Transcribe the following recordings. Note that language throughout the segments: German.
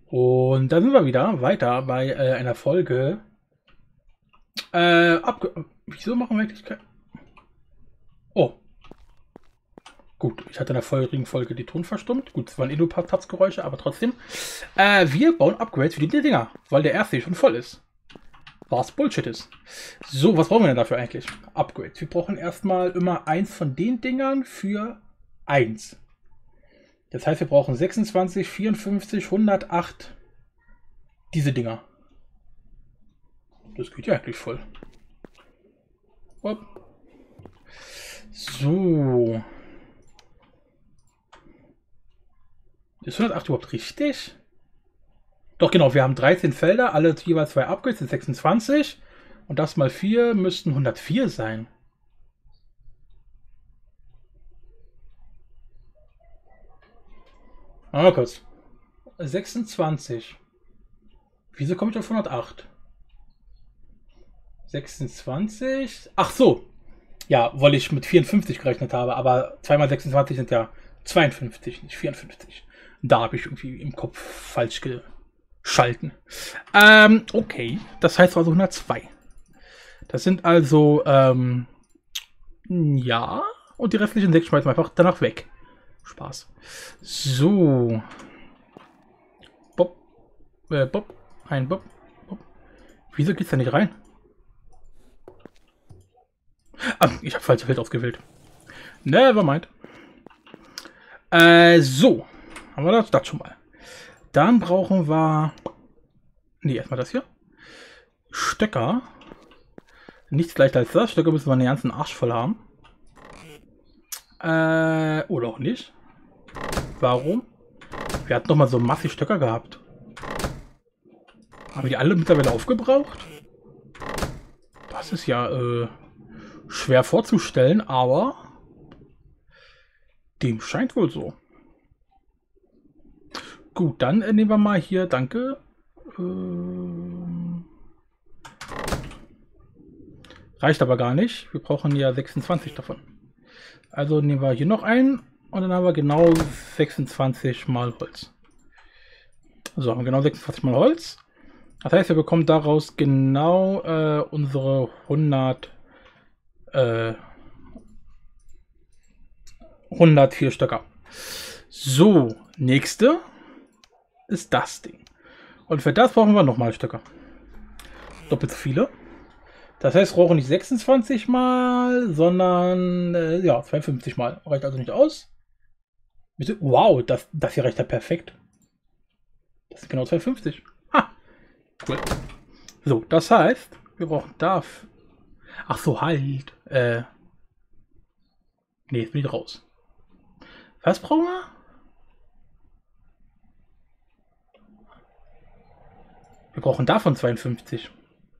Und da sind wir wieder weiter bei einer Folge. Wieso machen wir eigentlich kein. Oh, gut. Ich hatte in der vorherigen Folge die Ton verstummt. Gut, es waren eh nur ein paar Tapsgeräusche, aber trotzdem. Wir bauen Upgrades für die Dinger, weil der erste schon voll ist. Was Bullshit ist. So, was brauchen wir denn dafür eigentlich? Upgrades. Wir brauchen erstmal immer eins von den Dingern für eins. Das heißt, wir brauchen 26, 54, 108. Diese Dinger. Das geht ja eigentlich voll. Hopp. So. Ist 108 überhaupt richtig? Doch genau, wir haben 13 Felder, alle jeweils 2 Upgrades, sind 26. Und das mal 4 müssten 104 sein. Mal kurz. 26. Wieso komme ich auf 108? 26. Ach so. Ja, weil ich mit 54 gerechnet habe, aber 2 mal 26 sind ja 52, nicht 54. Da habe ich irgendwie im Kopf falsch geschalten. Okay. Das heißt also 102. Das sind also, ja. Und die restlichen 6 schmeißen wir einfach danach weg. Spaß. So. Bob. Bob. Ein Bob. Bob. Wieso geht's da nicht rein? Ah, ich habe falsche Feld ausgewählt. Nevermind. So. Haben wir das schon mal. Dann brauchen wir. Nee, erstmal das hier. Stöcker. Nichts leichter als das. Stöcker müssen wir den ganzen Arsch voll haben. Oder auch nicht. Warum? Wir hatten doch mal so massig Stöcker gehabt. Haben wir die alle mittlerweile aufgebraucht? Das ist ja schwer vorzustellen, aber dem scheint wohl so. Gut, dann nehmen wir mal hier, danke. Reicht aber gar nicht. Wir brauchen ja 26 davon. Also nehmen wir hier noch einen und dann haben wir genau 26 mal Holz. So, haben wir genau 26 mal Holz. Das heißt, wir bekommen daraus genau unsere 104 Stöcker. So, nächste ist das Ding. Und für das brauchen wir nochmal Stöcker. Doppelt so viele. Das heißt, wir brauchen nicht 26 mal, sondern ja, 52 mal. Reicht also nicht aus. Wow, das hier reicht ja perfekt. Das sind genau 52. Ha, cool. So, das heißt, wir brauchen dafür. Ach so, halt. Nee, jetzt bin ich raus. Was brauchen wir? Wir brauchen davon 52.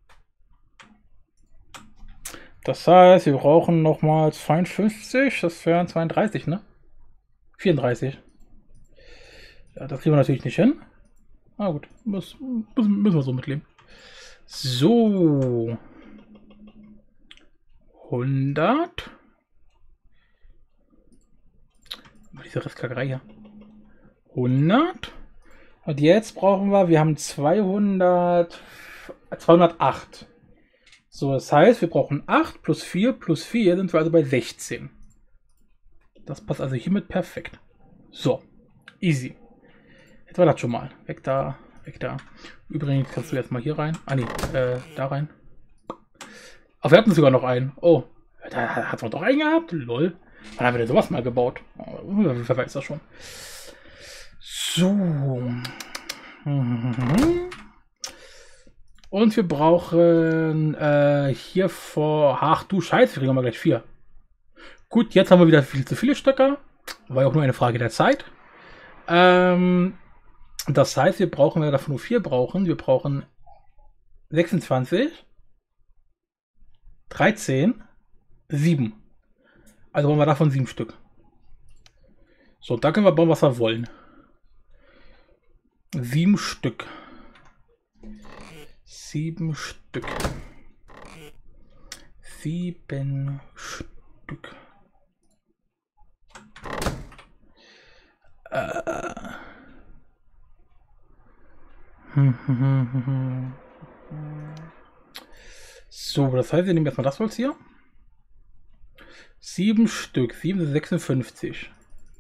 Das heißt, wir brauchen nochmal 52. Das wären 32, ne? 34. Ja, das kriegen wir natürlich nicht hin. Na gut, müssen wir so mitleben. So. 100. Diese Restkackerei hier. 100. Und jetzt brauchen wir haben 208. So, das heißt, wir brauchen 8 plus 4 plus 4, sind wir also bei 16. Das passt also hiermit perfekt. So, easy. Jetzt war das schon mal. Weg da, weg da. Übrigens kannst du jetzt mal hier rein. Ah nee, da rein. Ach, wir hatten sogar noch einen. Oh, da hat man doch einen gehabt? Lol. Wann haben wir denn sowas mal gebaut? Wer weiß das schon. So. Und wir brauchen hier vor. Ach du Scheiße, wir kriegen mal gleich 4. Gut, jetzt haben wir wieder viel zu viele Stöcker. War ja auch nur eine Frage der Zeit. Das heißt, wir brauchen, wenn wir davon nur 4 brauchen, wir brauchen 26, 13, 7. Also brauchen wir davon 7 Stück. So, da können wir bauen, was wir wollen. 7 Stück. 7 Stück. 7 Stück. So, das heißt, wir nehmen erstmal das Holz hier. 7 Stück, 7 sind 56.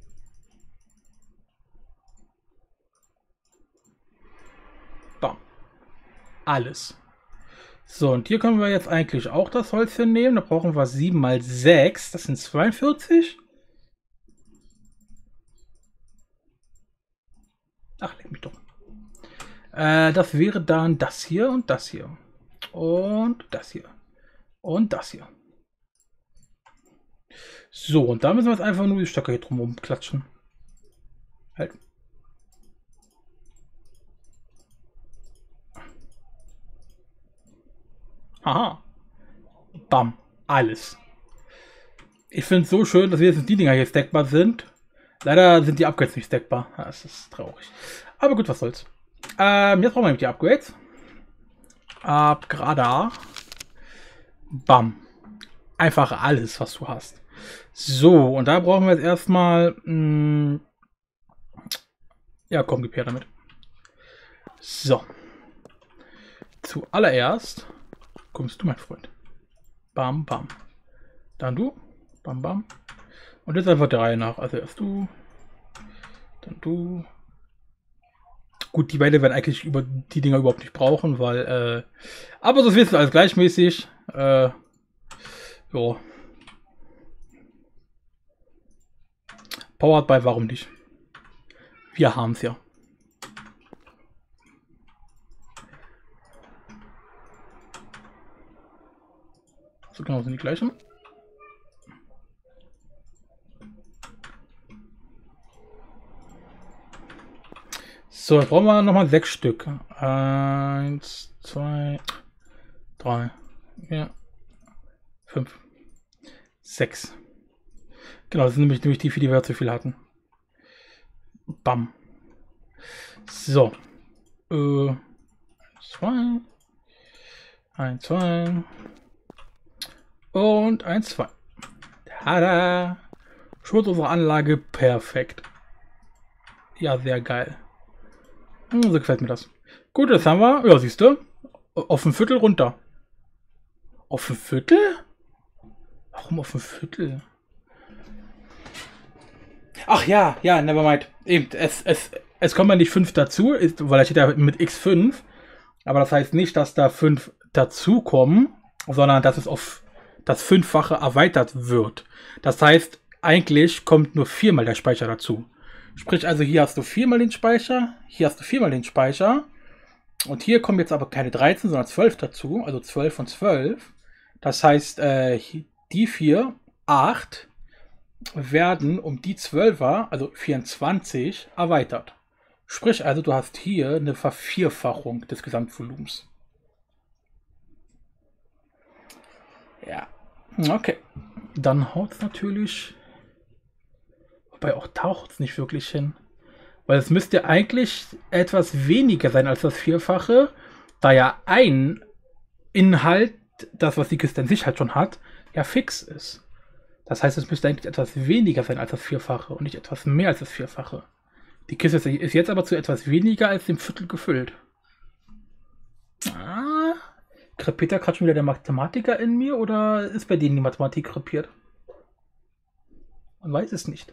Bam. Alles. So, und hier können wir jetzt eigentlich auch das Holz hinnehmen. Da brauchen wir 7 mal 6. Das sind 42. Ach, leck mich doch. Das wäre dann das hier und das hier. Und das hier. Und das hier. So, und da müssen wir jetzt einfach nur die Stöcke hier drumherum klatschen. Halt. Aha. Bam. Alles. Ich finde es so schön, dass jetzt die Dinger hier stackbar sind. Leider sind die Upgrades nicht stackbar. Das ist traurig. Aber gut, was soll's. Jetzt brauchen wir nämlich die Upgrades. Upgrada. Bam. Einfach alles, was du hast. So, und da brauchen wir jetzt erstmal... ja, komm, gib her damit. So. Zuallererst kommst du, mein Freund. Bam, bam. Dann du. Bam, bam. Und jetzt einfach der Reihe nach. Also erst du. Dann du. Gut, die beiden werden eigentlich über die Dinger überhaupt nicht brauchen, weil, aber das wissen wir alles gleichmäßig. Ja. Powered by, warum nicht? Wir haben es ja. So genau sind die gleichen. So, jetzt brauchen wir nochmal 6 Stück. 1, 2, 3, 4, 5, 6. Genau, das sind nämlich die, für die wir zu viel hatten. Bam. So. 2. 1, 2. Und 1, 2. Tada! Schutz unserer Anlage perfekt. Ja, sehr geil. So gefällt mir das. Gut, das haben wir. Ja, siehst du. Auf ein Viertel runter. Auf ein Viertel? Warum auf ein Viertel? Ach ja, ja, nevermind. Eben, es kommen ja nicht 5 dazu, weil da steht ja mit x5. Aber das heißt nicht, dass da 5 dazukommen, sondern dass es auf das 5-fache erweitert wird. Das heißt, eigentlich kommt nur 4-mal der Speicher dazu. Sprich, also hier hast du 4-mal den Speicher, hier hast du 4-mal den Speicher. Und hier kommen jetzt aber keine 13, sondern 12 dazu. Also 12 und 12. Das heißt, die 4, 8, werden um die 12er, also 24, erweitert. Sprich, also du hast hier eine Vervierfachung des Gesamtvolumens. Ja, okay. Dann haut es natürlich... Wobei auch taucht es nicht wirklich hin. Weil es müsste eigentlich etwas weniger sein als das Vierfache, da ja ein Inhalt, das was die Kiste an sich halt schon hat, ja fix ist. Das heißt, es müsste eigentlich etwas weniger sein als das Vierfache und nicht etwas mehr als das Vierfache. Die Kiste ist jetzt aber zu etwas weniger als dem Viertel gefüllt. Ah, krepiert da gerade schon wieder der Mathematiker in mir oder ist bei denen die Mathematik krepiert? Man weiß es nicht.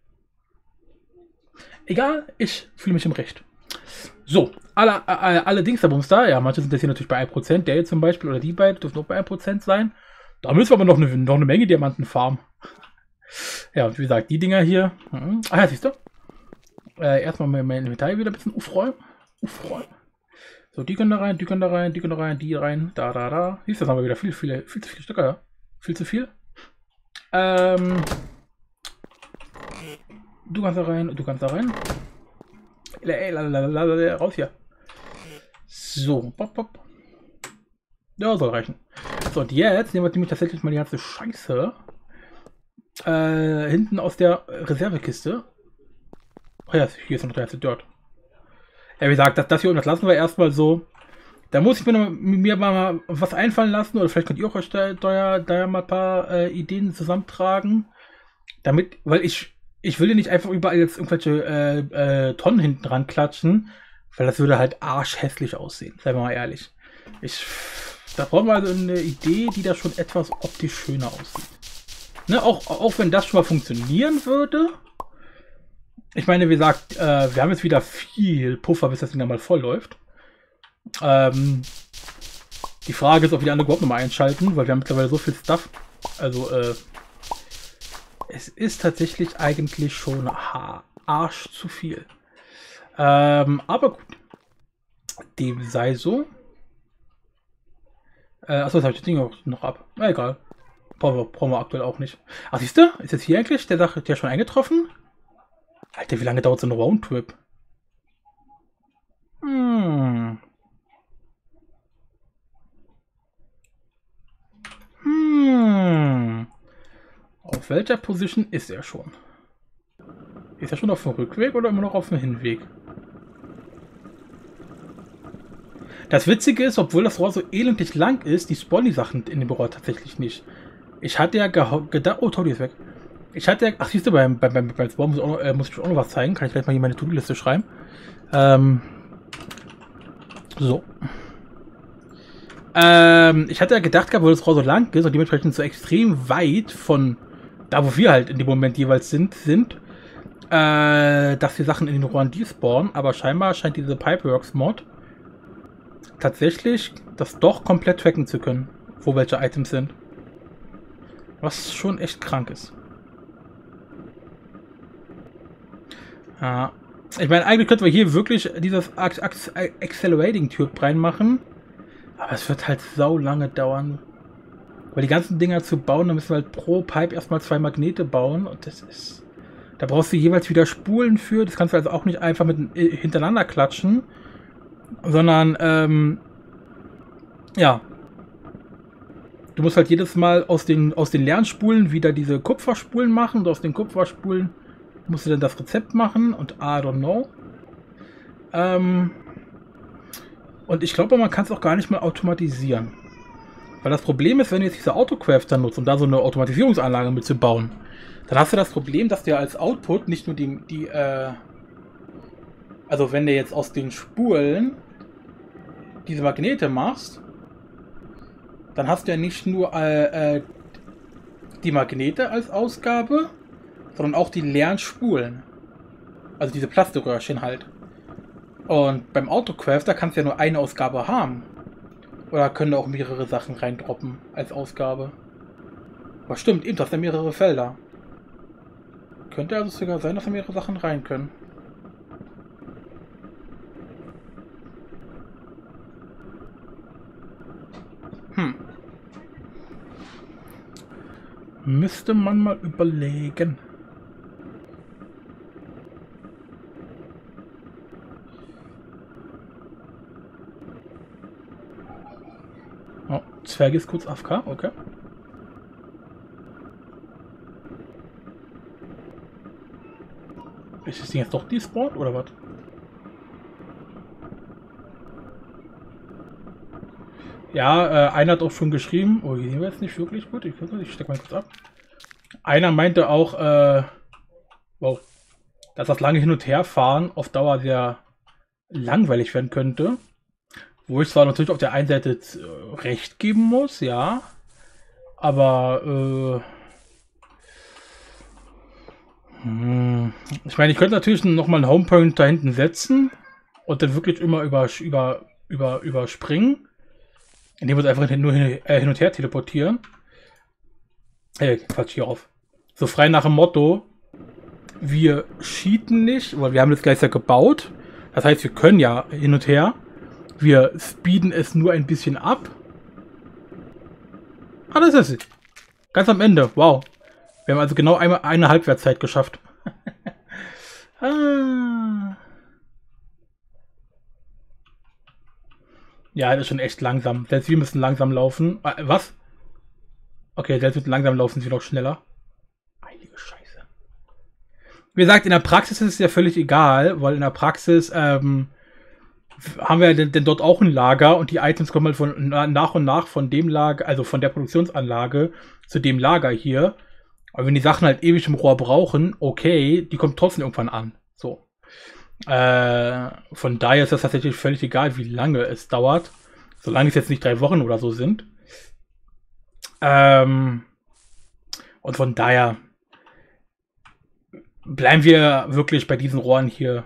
Egal, ich fühle mich im Recht. So, alle Dingsabums da, ja, manche sind jetzt hier natürlich bei 1%, der jetzt zum Beispiel, oder die beiden dürfen auch bei 1% sein. Da müssen wir aber noch eine Menge Diamanten farmen. Ja, wie gesagt, die Dinger hier. Ah ja, siehst du? Erstmal mein Inventar wieder ein bisschen aufräumen. So, die können da rein, die können da rein, die können da rein, die rein, da. Siehst du, das haben wir wieder viel zu viele Stücke, ja? Viel zu viel. Du kannst da rein, du kannst da rein. Raus hier. So, pop. Ja, soll reichen. So, und jetzt nehmen wir nämlich tatsächlich mal die ganze Scheiße hinten aus der Reservekiste. Oh ja, hier ist noch der ganze Dirt. Ja, wie gesagt, das hier unten, das lassen wir erstmal so. Da muss ich mir mal was einfallen lassen, oder vielleicht könnt ihr auch euch da mal ein paar Ideen zusammentragen. Damit, weil ich will ja nicht einfach überall jetzt irgendwelche Tonnen hinten dran klatschen, Weil das würde halt arschhässlich aussehen, seien wir mal ehrlich. Da brauchen wir also eine Idee, die da schon etwas optisch schöner aussieht. Ne, auch wenn das schon mal funktionieren würde. Ich meine, wie gesagt, wir haben jetzt wieder viel Puffer, bis das Ding dann mal voll läuft. Die Frage ist, ob wir die alle überhaupt nochmal einschalten, weil wir haben mittlerweile so viel Stuff. Also, es ist tatsächlich eigentlich schon Arsch zu viel. Aber gut. Dem sei so. Achso, jetzt habe ich das Ding noch ab. Na egal. Brauchen wir aktuell auch nicht. Ach, siehst du? Ist jetzt hier eigentlich der schon eingetroffen? Alter, wie lange dauert so ein Roundtrip? Auf welcher Position ist er schon? Ist er schon auf dem Rückweg oder immer noch auf dem Hinweg? Das Witzige ist, obwohl das Rohr so elendlich lang ist, die spawnen die Sachen in dem Rohr tatsächlich nicht. Ich hatte ja gedacht... Oh, Toddy ist weg. Ich hatte ja... Ach, siehst du, beim Spawn muss ich auch noch was zeigen. Kann ich gleich mal hier meine To-Do-Liste schreiben. So. Ich hatte ja gedacht, weil das Rohr so lang ist und dementsprechend so extrem weit von da, wo wir halt in dem Moment jeweils sind, dass die Sachen in den Rohren despawnen. Aber scheinbar scheint diese Pipeworks-Mod tatsächlich das doch komplett tracken zu können, wo welche Items sind. Was schon echt krank ist. Ja. Ich meine, eigentlich könnten wir hier wirklich dieses Accelerating-Tube reinmachen. Aber es wird halt sau lange dauern. Weil die ganzen Dinger zu bauen, da müssen wir halt pro Pipe erstmal 2 Magnete bauen. Und das ist... Da brauchst du jeweils wieder Spulen für. Das kannst du also auch nicht einfach hintereinander klatschen. Sondern, ja. Du musst halt jedes Mal aus den Lernspulen wieder diese Kupferspulen machen. Und aus den Kupferspulen musst du dann das Rezept machen. Und I don't know. Und ich glaube, man kann es auch gar nicht mehr automatisieren. Weil das Problem ist, wenn du jetzt diese Autocrafter nutzt, um da so eine Automatisierungsanlage mitzubauen, dann hast du das Problem, dass dir als Output nicht nur also wenn du jetzt aus den Spulen diese Magnete machst, dann hast du ja nicht nur die Magnete als Ausgabe, sondern auch die leeren Spulen. Also diese Plastikröhrchen halt. Und beim Autocrafter kannst du ja nur eine Ausgabe haben. Oder können da auch mehrere Sachen reindroppen als Ausgabe. Aber stimmt, eben, das sind ja mehrere Felder. Könnte also sogar sein, dass da mehrere Sachen rein können. Müsste man mal überlegen. Oh, Zwerg ist kurz AFK, okay. Ist das Ding jetzt doch despawned oder was? Ja, einer hat auch schon geschrieben. Oh, hier sehen wir jetzt nicht wirklich gut. Ich stecke mal kurz ab. Einer meinte auch, wow, dass das lange Hin- und Herfahren auf Dauer sehr langweilig werden könnte. Wo ich zwar natürlich auf der einen Seite recht geben muss, ja. Aber, ich meine, ich könnte natürlich nochmal einen Homepoint da hinten setzen und dann wirklich immer überspringen. Indem wir uns einfach nur hin und her teleportieren. Quatsch, hier auf. So frei nach dem Motto, wir cheaten nicht, weil wir haben das gleich ja gebaut. Das heißt, wir können ja hin und her. Wir speeden es nur ein bisschen ab. Ah, das ist es. Ganz am Ende. Wow. Wir haben also genau eine Halbwertszeit geschafft. Ah. Ja, das ist schon echt langsam. Selbst wir müssen langsam laufen. Was? Okay, selbst mit langsam laufen sind wir noch schneller. Heilige Scheiße. Wie gesagt, in der Praxis ist es ja völlig egal, weil in der Praxis haben wir denn dort auch ein Lager und die Items kommen halt nach und nach von dem Lager, also von der Produktionsanlage zu dem Lager hier. Aber wenn die Sachen halt ewig im Rohr brauchen, okay, die kommt trotzdem irgendwann an. So. Von daher ist das tatsächlich völlig egal, wie lange es dauert. Solange es jetzt nicht 3 Wochen oder so sind. Und von daher bleiben wir wirklich bei diesen Rohren hier.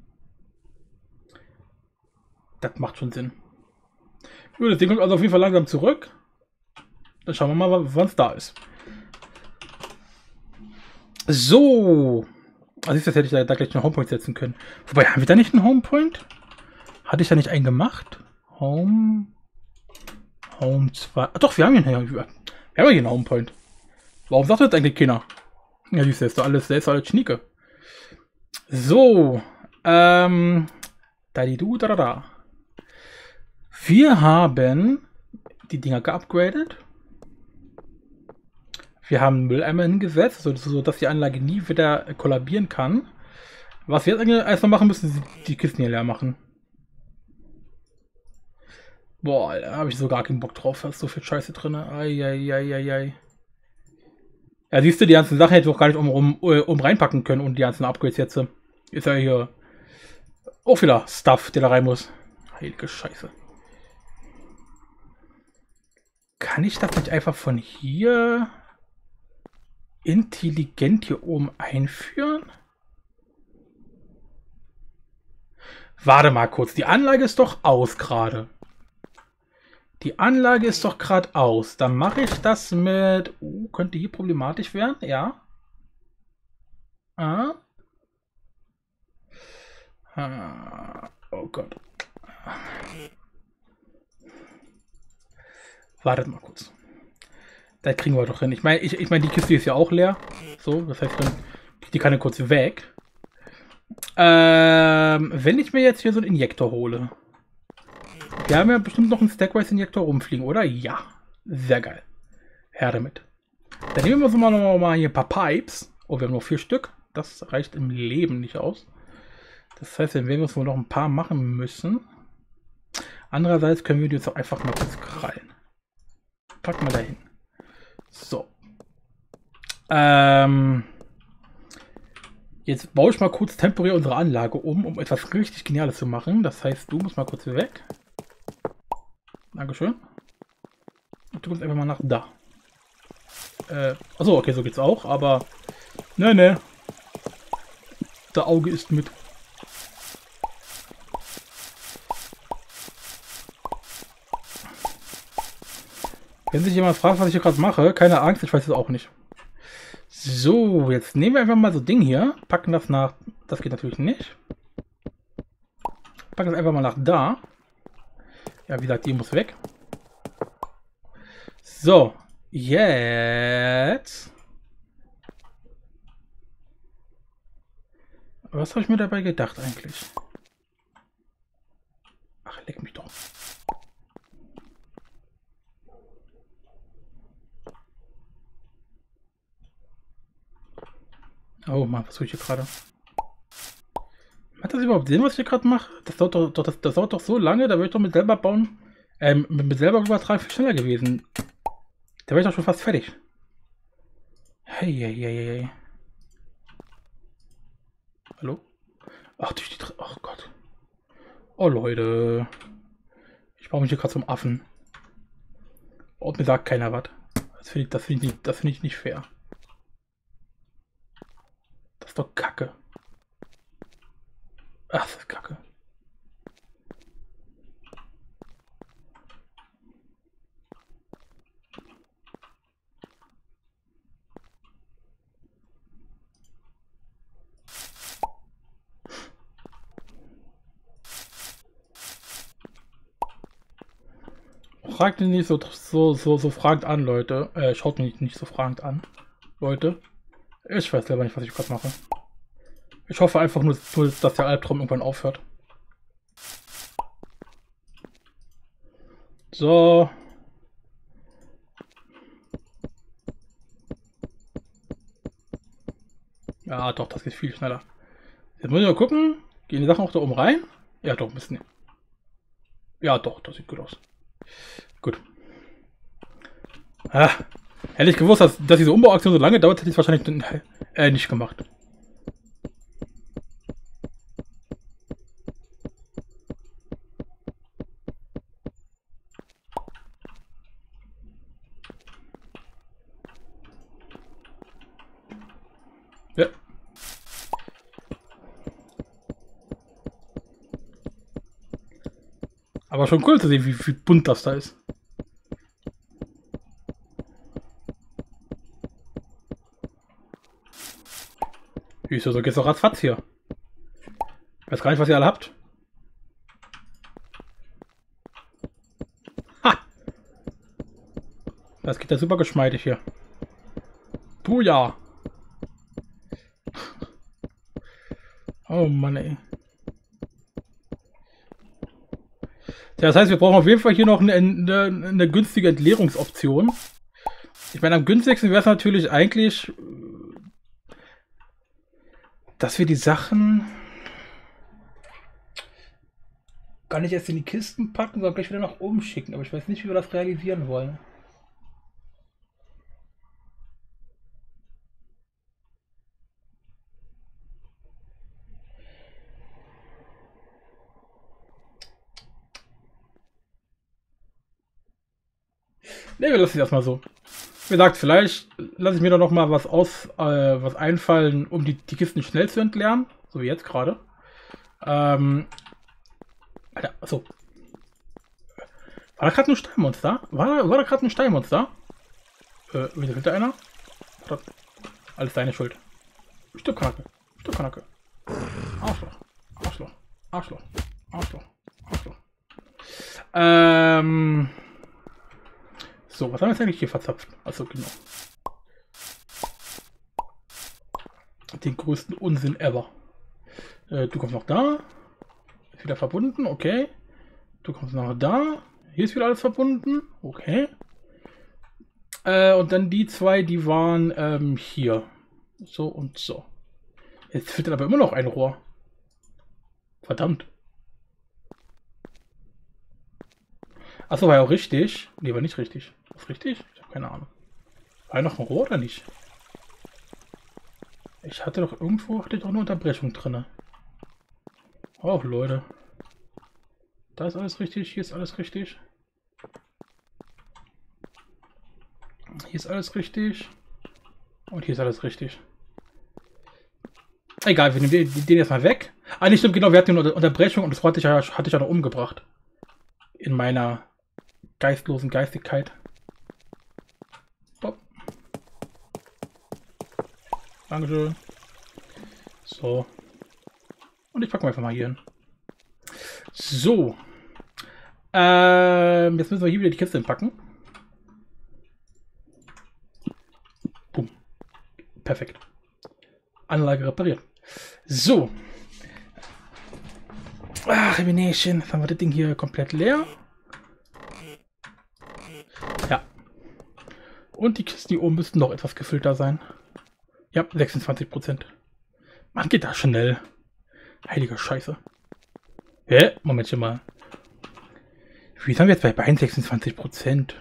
Das macht schon Sinn. Das Ding kommt also auf jeden Fall langsam zurück. Dann schauen wir mal, wann es da ist. So. Also das hätte ich da gleich einen Homepoint setzen können. Wobei, haben wir da nicht einen Homepoint? Hatte ich da nicht einen gemacht? Home 2. Ach doch, wir haben hier einen Homepoint. Warum sagt das eigentlich keiner? Ja, siehst du, ist doch alles Schnieke. So. Da. Wir haben die Dinger geupgradet. Wir haben Mülleimer hingesetzt, sodass die Anlage nie wieder kollabieren kann. Was wir jetzt eigentlich erstmal machen müssen, ist die Kisten hier leer machen. Boah, da habe ich so gar keinen Bock drauf. Da ist so viel Scheiße drin. Eieieiei. Ja, siehst du, die ganzen Sachen hätte ich auch gar nicht um reinpacken können und die ganzen Upgrades jetzt. Ist ja hier auch wieder Stuff, der da rein muss. Heilige Scheiße. Kann ich das nicht einfach von hier intelligent hier oben einführen? Warte mal kurz, die Anlage ist doch aus gerade. Die Anlage ist doch gerade aus. Dann mache ich das mit... könnte hier problematisch werden, ja. Oh Gott. Wartet mal kurz. Da kriegen wir doch hin. Ich meine, die Kiste ist ja auch leer. So, das heißt, dann die kann ja kurz weg. Wenn ich mir jetzt hier so einen Injektor hole. Wir haben ja bestimmt noch einen Stackwise-Injektor rumfliegen, oder? Ja. Sehr geil. Her damit. Dann nehmen wir so mal hier ein paar Pipes. Oh, wir haben nur 4 Stück. Das reicht im Leben nicht aus. Das heißt, dann werden wir uns wohl noch ein paar machen müssen. Andererseits können wir die jetzt auch einfach mal kurz krallen. Packen wir da hin. So. Jetzt baue ich mal kurz temporär unsere Anlage um etwas richtig Geniales zu machen. Das heißt, du musst mal kurz weg. Dankeschön. Und du kommst einfach mal nach da. Achso, okay, so geht's auch, aber... Ne. Der Auge ist mit. Wenn sich jemand fragt, was ich hier gerade mache, keine Angst, ich weiß es auch nicht. So, jetzt nehmen wir einfach mal so ein Ding hier, packen das nach... Das geht natürlich nicht. Packen das einfach mal nach da. Ja, wie gesagt, die muss weg. So, jetzt... Was habe ich mir dabei gedacht eigentlich? Ach, leck mich doch. Oh Mann, was tue ich hier gerade? Hat das überhaupt Sinn, was ich hier gerade mache? Das dauert doch so lange, da würde ich doch mit selber bauen. Mit selber übertragen viel schneller gewesen. Da wäre ich doch schon fast fertig. Hey. Hallo? Ach, durch die... Ach Gott. Oh Leute. Ich baue mich hier gerade zum Affen. Und mir sagt keiner was. Das finde ich nicht fair. Das ist doch Kacke. Ach, das ist Kacke. Fragt ihn nicht so fragend an, Leute. Schaut mich nicht so fragend an, Leute. Ich weiß selber nicht, was ich gerade mache. Ich hoffe einfach nur, dass der Albtraum irgendwann aufhört. So. Ja, doch, das geht viel schneller. Jetzt muss ich mal gucken. Gehen die Sachen auch da oben rein? Ja, doch, ein bisschen. Ja, doch, das sieht gut aus. Gut. Ah, hätte ich gewusst, dass diese Umbauaktion so lange dauert, hätte ich es wahrscheinlich nicht gemacht. Aber schon cool zu sehen, wie bunt das da ist. Wieso, so geht's doch ratzfatz hier. Ich weiß gar nicht, was ihr alle habt. Ha! Das geht ja super geschmeidig hier. Puja! Oh Mann, ey. Ja, das heißt, wir brauchen auf jeden Fall hier noch eine günstige Entleerungsoption. Ich meine, am günstigsten wäre es natürlich eigentlich, dass wir die Sachen gar nicht erst in die Kisten packen, sondern gleich wieder nach oben schicken. Aber ich weiß nicht, wie wir das realisieren wollen. Ne, wir lassen es erstmal so. Wie gesagt, vielleicht lasse ich mir doch noch mal was einfallen, um die Kisten schnell zu entleeren. So wie jetzt gerade. Alter, achso. War da gerade ein Steinmonster? War da gerade ein Steinmonster? Wieso fehlt da einer? Alles deine Schuld. Stück Kanacke. Stück Kanacke. Arschloch. Arschloch. Arschloch. Arschloch. Arschloch. So, was haben wir jetzt eigentlich hier verzapft? Achso, genau. Den größten Unsinn ever. Du kommst noch da. Ist wieder verbunden, okay. Du kommst noch da. Hier ist wieder alles verbunden, okay. Und dann die zwei, die waren hier. So und so. Jetzt fehlt aber immer noch ein Rohr. Verdammt. Achso, war ja auch richtig. Nee, war nicht richtig. Ist richtig? Ich habe keine Ahnung. War ja noch ein Rohr oder nicht? Ich hatte doch irgendwo eine Unterbrechung drin. Oh, Leute. Da ist alles richtig, hier ist alles richtig. Hier ist alles richtig. Und hier ist alles richtig. Egal, wir nehmen den jetzt mal weg. Ah, nicht stimmt, genau, wir hatten eine Unterbrechung und das hatte ich ja noch umgebracht. In meiner geistlosen Geistigkeit. Bob. Dankeschön. So. Und ich packe mal einfach mal hier hin. So. Jetzt müssen wir hier wieder die Kiste hinpacken. Boom. Perfekt. Anlage repariert. So. Ach, Elimination. Jetzt haben wir das Ding hier komplett leer. Ja. Und die Kisten hier oben müssten noch etwas gefüllter sein. Ja, 26%. Man geht da schnell. Heilige Scheiße. Hä? Momentchen mal. Wie sind wir jetzt bei 26%?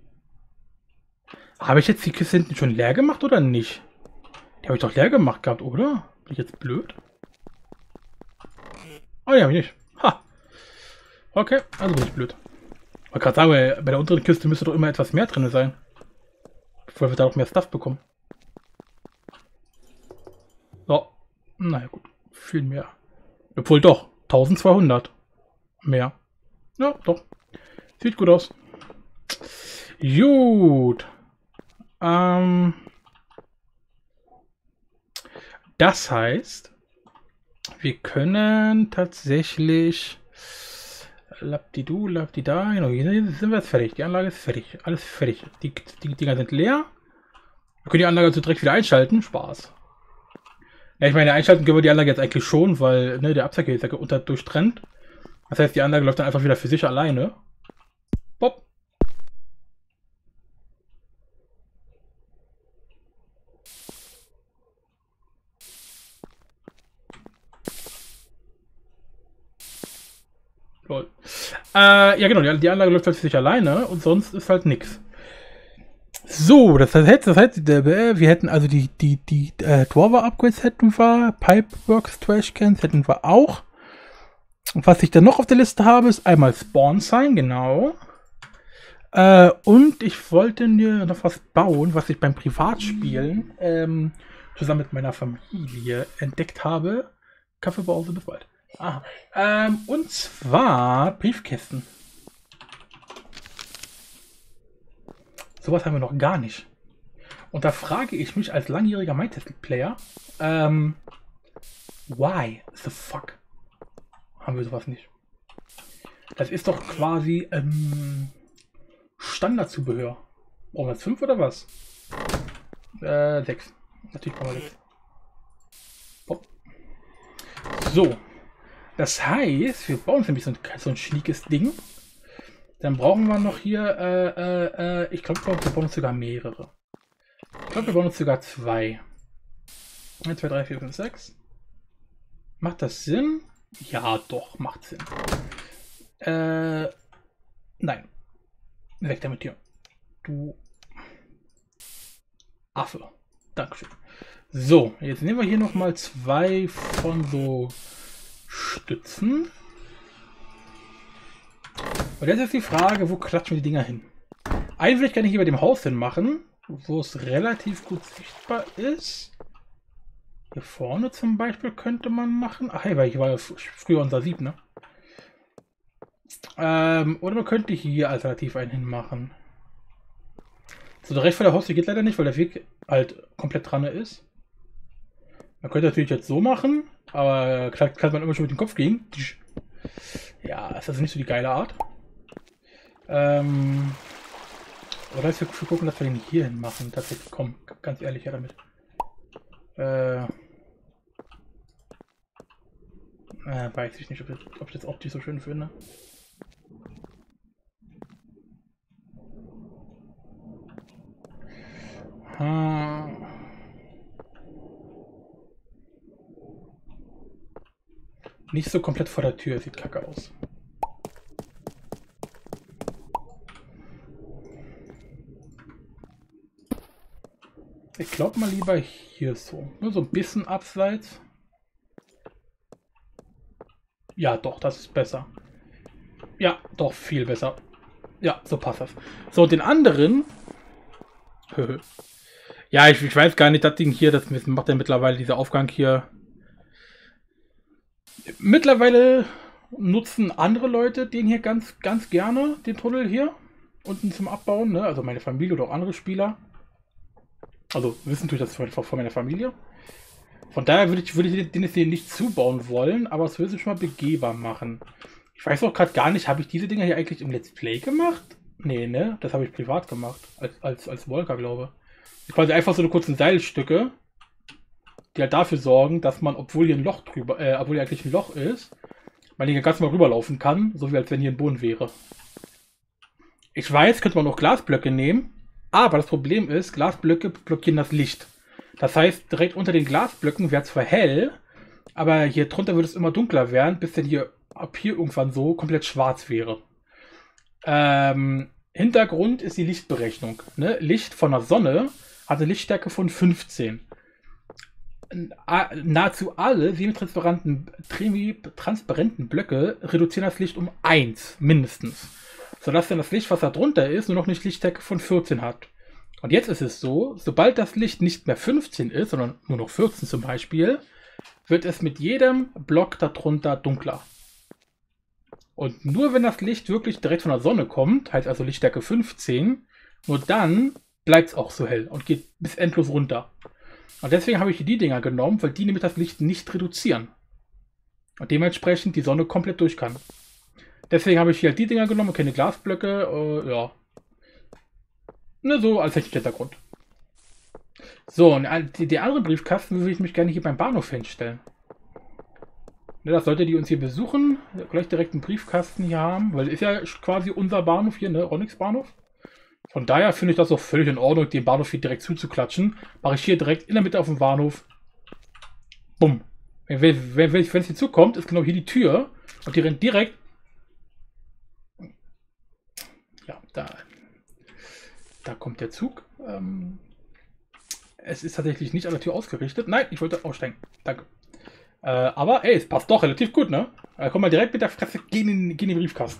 Habe ich jetzt die Kiste hinten schon leer gemacht oder nicht? Die habe ich doch leer gemacht gehabt, oder? Bin ich jetzt blöd? Oh, die habe ich nicht. Ha! Okay, also bin ich blöd. Ich wollte gerade sagen, bei der unteren Kiste müsste doch immer etwas mehr drin sein. Bevor wir da noch mehr Stuff bekommen. So. Naja, gut. Viel mehr. Obwohl doch. 1200. Mehr. Ja, doch. Sieht gut aus. Gut. Das heißt, wir können tatsächlich Labdidu, Labdida, genau, hier sind wir jetzt fertig. Die Anlage ist fertig. Alles fertig. Die Dinger sind leer. Wir können die Anlage also direkt wieder einschalten. Spaß. Ja, ich meine, einschalten können wir die Anlage jetzt eigentlich schon, weil ne, der Absacke ist ja durchtrennt. Das heißt, die Anlage läuft dann einfach wieder für sich alleine. Bob. Lol. Ja genau, die Anlage läuft halt für sich alleine und sonst ist halt nichts. So, das heißt, wir hätten also die Dwarver-Upgrades hätten wir, Pipeworks, Trashcans hätten wir auch. Und was ich dann noch auf der Liste habe, ist einmal Spawn Sign, genau. Und ich wollte mir noch was bauen, was ich beim Privatspielen zusammen mit meiner Familie entdeckt habe. Kaffeebause bis bald. Aha. Und zwar Briefkästen. Sowas haben wir noch gar nicht. Und da frage ich mich als langjähriger Mindtest-Player, why the fuck haben wir sowas nicht? Das ist doch quasi Standardzubehör. Brauchen wir jetzt 5 oder was? 6. Natürlich brauchen wir 6. So. Das heißt, wir bauen nämlich so ein schniekes Ding. Dann brauchen wir noch hier, ich glaube, wir bauen uns sogar mehrere. Ich glaube, wir bauen uns sogar 2. 1, 2, 3, 4, 5, 6. Macht das Sinn? Ja, doch, macht Sinn. Nein. Weg damit hier. Du Affe. Dankeschön. So, jetzt nehmen wir hier nochmal 2 von so Stützen. Und jetzt ist die Frage, wo klatschen wir die Dinger hin? Einen will ich gar nicht hier bei dem Haus hin machen, wo es relativ gut sichtbar ist. Hier vorne zum Beispiel könnte man machen. Ach hey, weil hier war ja früher unser Sieb, ne? Oder man könnte hier alternativ einen hinmachen. So, direkt vor der Haustür geht leider nicht, weil der Weg halt komplett dran ist. Man könnte natürlich jetzt so machen, aber klar kann man immer schon mit dem Kopf gehen. Ja, ist also nicht so die geile Art. Oder ist wir gucken, dass wir den hier hin machen. Tatsächlich, komm, ganz ehrlich ja damit. Weiß ich nicht, ob ich das optisch so schön finde. Nicht so komplett vor der Tür, sieht kacke aus. Ich glaube mal lieber hier so. Nur so ein bisschen abseits. Ja, doch, das ist besser. Ja, doch, viel besser. Ja, so passt das. So, den anderen. Ja, ich weiß gar nicht, das Ding hier, das macht ja mittlerweile dieser Aufgang hier. Mittlerweile nutzen andere Leute den hier ganz gerne, den Tunnel hier. Unten zum Abbauen, ne? Also meine Familie oder auch andere Spieler. Also wissen tue ich das von meiner Familie. Von daher würde ich den jetzt hier nicht zubauen wollen, aber es würde es schon mal begehbar machen. Ich weiß auch gerade gar nicht, habe ich diese Dinger hier eigentlich im Let's Play gemacht? Nee, ne? Das habe ich privat gemacht. Als Volker, glaube ich. Quasi einfach so eine kurzen Seilstücke, die halt dafür sorgen, dass man, obwohl hier ein Loch drüber, obwohl hier eigentlich ein Loch ist, man hier ganz mal rüberlaufen kann, so wie als wenn hier ein Boden wäre. Ich weiß, könnte man auch Glasblöcke nehmen, aber das Problem ist, Glasblöcke blockieren das Licht. Das heißt, direkt unter den Glasblöcken wäre es zwar hell, aber hier drunter würde es immer dunkler werden, bis dann hier ab hier irgendwann so komplett schwarz wäre. Hintergrund ist die Lichtberechnung. Ne? Licht von der Sonne hat eine Lichtstärke von 15. Nahezu alle semi-transparenten Blöcke reduzieren das Licht um 1 mindestens. Sodass dann das Licht, was da drunter ist, nur noch eine Lichtstärke von 14 hat. Und jetzt ist es so, sobald das Licht nicht mehr 15 ist, sondern nur noch 14 zum Beispiel, wird es mit jedem Block darunter dunkler. Und nur wenn das Licht wirklich direkt von der Sonne kommt, heißt also Lichtstärke 15, nur dann bleibt es auch so hell und geht bis endlos runter. Und deswegen habe ich die Dinger genommen, weil die nämlich das Licht nicht reduzieren. Und dementsprechend die Sonne komplett durch kann. Deswegen habe ich hier halt die Dinger genommen und keine Glasblöcke, ja. Ne, so als Hintergrund. So, und die anderen Briefkasten würde ich mich gerne hier beim Bahnhof hinstellen. Ne, das Leute, die uns hier besuchen, gleich direkt einen Briefkasten hier haben, weil ist ja quasi unser Bahnhof hier, ne, Ronix Bahnhof. Von daher finde ich das auch völlig in Ordnung, den Bahnhof hier direkt zuzuklatschen. Mache ich hier direkt in der Mitte auf dem Bahnhof. Bumm. Wenn es hier zukommt, ist genau hier die Tür. Und die rennt direkt. Ja, da kommt der Zug. Es ist tatsächlich nicht an der Tür ausgerichtet. Nein, ich wollte aussteigen. Danke. Aber ey, es passt doch relativ gut, ne? Komm mal direkt mit der Fresse, geh in den Briefkasten.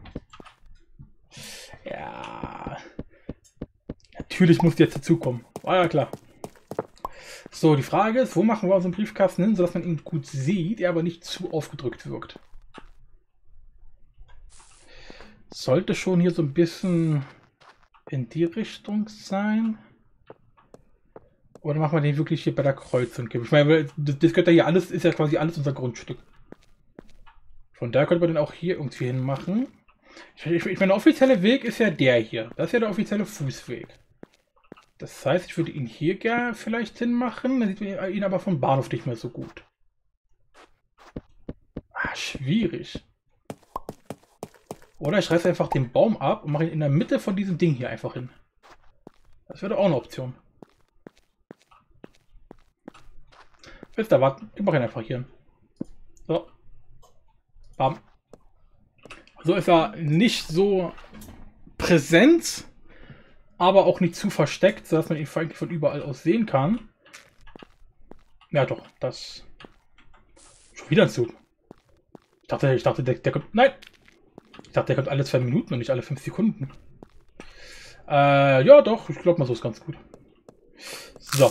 Ja. Natürlich muss die jetzt dazukommen. War ja klar. So, die Frage ist, wo machen wir unseren Briefkasten hin, sodass man ihn gut sieht, er aber nicht zu aufgedrückt wirkt. Sollte schon hier so ein bisschen in die Richtung sein. Oder machen wir den wirklich hier bei der Kreuzung? Ich meine, das könnte ja hier alles, ist ja quasi alles unser Grundstück. Von daher könnte man den auch hier irgendwie hin machen. Ich meine, der offizielle Weg ist ja der hier. Das ist ja der offizielle Fußweg. Das heißt, ich würde ihn hier gerne vielleicht hinmachen. Dann sieht man ihn aber vom Bahnhof nicht mehr so gut. Ah, schwierig. Oder ich reiße einfach den Baum ab und mache ihn in der Mitte von diesem Ding hier einfach hin. Das wäre auch eine Option. Wisst ihr, warten. Ich mache ihn einfach hier hin. So. Bam. So ist er nicht so präsent, aber auch nicht zu versteckt, sodass man ihn eigentlich von überall aus sehen kann. Ja doch, das... Schon wieder ein Zug. Ich dachte der kommt... Nein! Ich dachte, der kommt alle 2 Minuten und nicht alle 5 Sekunden. Ja doch, ich glaube mal, so ist ganz gut. So.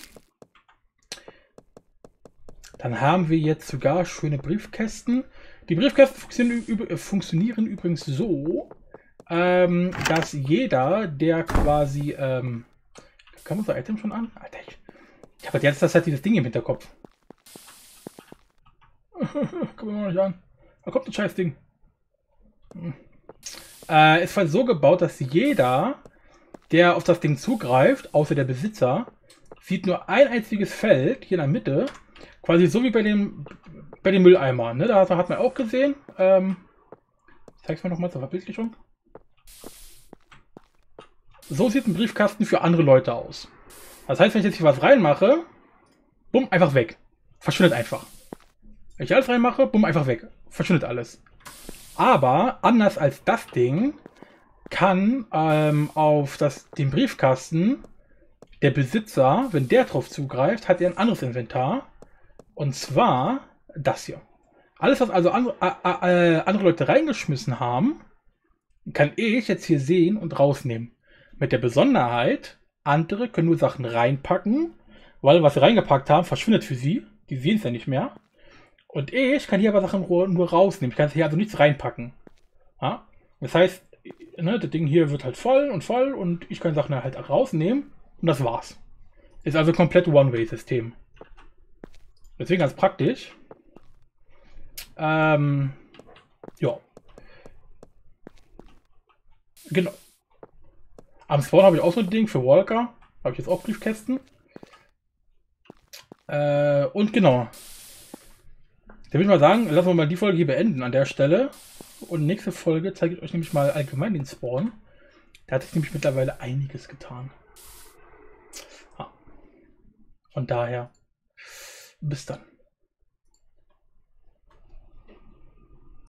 Dann haben wir jetzt sogar schöne Briefkästen. Die Briefkästen funktionieren übrigens so, dass jeder, der quasi... kann man unser Item schon an? Alter, ich habe jetzt halt dieses Ding im Hinterkopf. Kommt noch nicht an. Da kommt ein scheiß Ding. Ist halt so gebaut, dass jeder, der auf das Ding zugreift, außer der Besitzer, sieht nur ein einziges Feld hier in der Mitte. Quasi so wie bei dem Mülleimer. Ne? Da hat man auch gesehen. Ich zeige es mir nochmal zur Verbildlichung. So sieht ein Briefkasten für andere Leute aus. Das heißt, wenn ich jetzt hier was reinmache, bumm, einfach weg. Verschwindet einfach. Wenn ich alles reinmache, bumm, einfach weg. Verschwindet alles. Aber anders als das Ding kann auf den Briefkasten der Besitzer, wenn der drauf zugreift, hat er ein anderes Inventar. Und zwar das hier. Alles, was also andere Leute reingeschmissen haben, kann ich jetzt hier sehen und rausnehmen. Mit der Besonderheit, andere können nur Sachen reinpacken, weil was sie reingepackt haben, verschwindet für sie. Die sehen es ja nicht mehr. Und ich kann hier aber Sachen nur rausnehmen. Ich kann hier also nichts reinpacken. Ja? Das heißt, ne, das Ding hier wird halt voll und ich kann Sachen halt rausnehmen und das war's. Ist also komplett One-Way-System. Deswegen ganz praktisch. Ja. Genau. Am Spawn habe ich auch so ein Ding für Walker. Habe ich jetzt auch Briefkästen. Und genau. Da würde ich mal sagen, lassen wir mal die Folge hier beenden an der Stelle. Und nächste Folge zeige ich euch nämlich mal allgemein den Spawn. Da hat sich nämlich mittlerweile einiges getan. Ja. Von daher, bis dann.